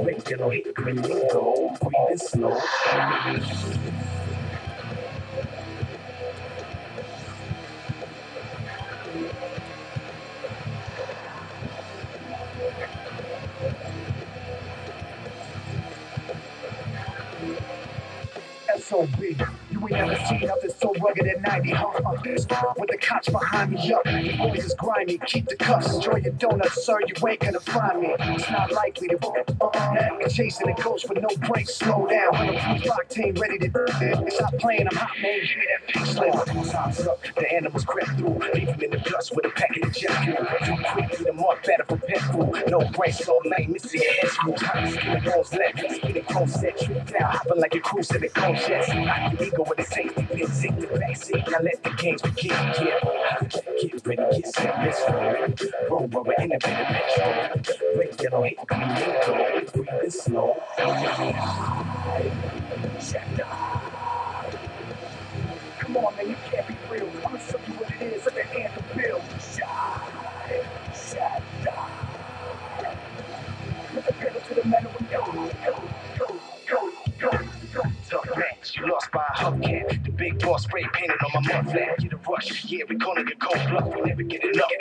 Regular hit, green, go, breathing slow. SOB, you ain't never seen nothing so rugged at 90, huh? With the cops behind me up, the boys is grimy. Keep the cuffs, enjoy your donuts, sir, you ain't gonna find me. It's not likely to now you're chasing a ghost with no brakes, slow down. On a blue octane, ready to stop playing, I'm hot, man, give me that pace level. Time's up, the animals crept through, leave them in the dust with a packet of jet fuel. Too quick, beat them up, better for pet food. No brakes, all lame, missing your head screws. Hot skin, bones left, spinning chrome set, trick down, hopping like a cruise in the cold jets. Knock your ego with a safety pin, take the backseat, now let the games begin. Yeah, get ready, get set, let's roll. Roll rubber in the bit of petrol. Red, yellow, hit, green, go, breathing slow. Come on, man, you can't be real. I'ma show you what it is, let the anthem build. Shot, put the pedal to the metal and go. Tough match, you lost by a hubcap. The big boss spray painted on my muffler. Get a rush, yeah, we calling it cold bluff. We never get enough.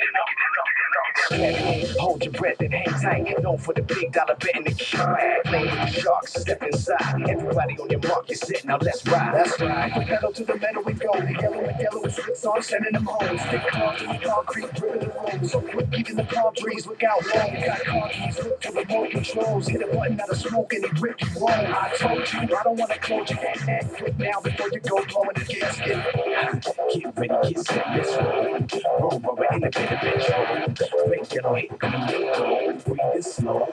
Hold your breath and hang tight. Known for the big dollar bet in the kickback. Playing with the sharks, step inside. Everybody on your mark, you're set, now let's ride. That's right. The pedal to the metal we go. The yellow and yellow is slicks on, sending them home. Stick cars in the concrete, dripping the road. So quick, keeping the palm trees, look out long. We got car keys, look to remote controls. Hit a button out of smoke and he rip you roll. I told you, I don't want to close you. Act quick now before you go blowing the gasket. Get ready, get set, let's roll. Roll rubber in the bit of petrol. Regular hit, green, go, breathing slow.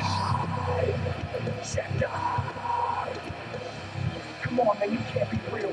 Come on, man, you can't be real.